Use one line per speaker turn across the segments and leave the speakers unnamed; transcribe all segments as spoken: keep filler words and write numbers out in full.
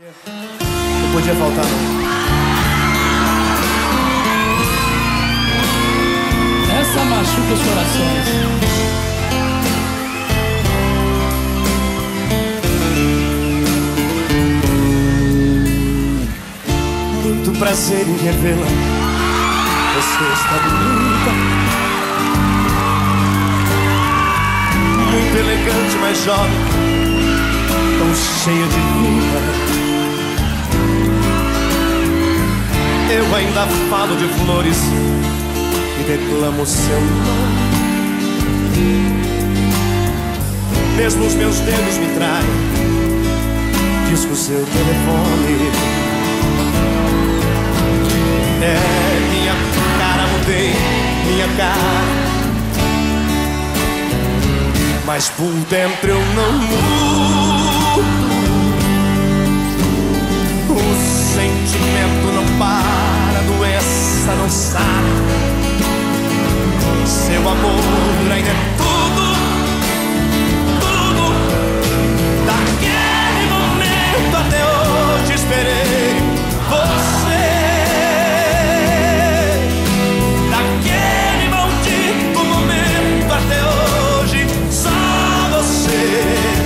Não podia faltar, não.
Essa machuca os corações.
Muito prazer em revê-la. Você está bonita, muito elegante, mas jovem, tão cheia de vida. Eu ainda falo de flores e declamo seu nome. Mesmo os meus dedos me traem, disco seu telefone. É, minha cara mudei, minha cara, mas por dentro eu não mudo. O sentimento não para, a doença não sai. Seu amor ainda é tudo, tudo. Daquele momento até hoje esperei você. Daquele maldito momento até hoje só você.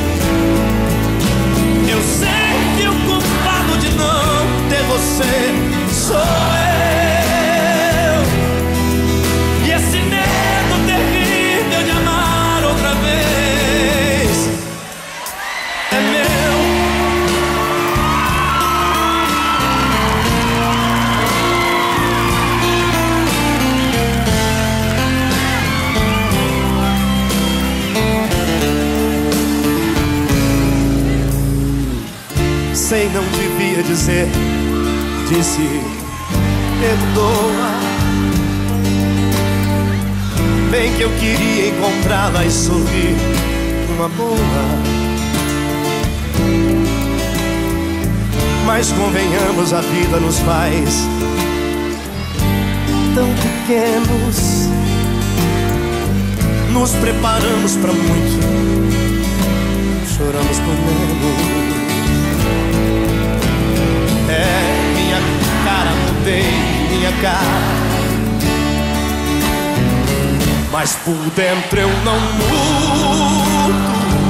Eu sei que o culpado de não ter você sou eu. E esse medo terrível de amar outra vez é meu. Sei, não devia dizer, disse, perdoa. Bem que eu queria encontrá-la e sorrir numa boa. Mas convenhamos, a vida nos faz tão pequenos. Nos preparamos pra muito, choramos por menos. É, minha cara mudei, minha cara, mas por dentro eu não mudo.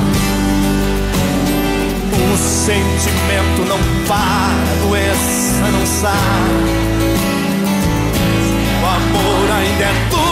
O sentimento não para, a doença não sai. O amor ainda é tudo.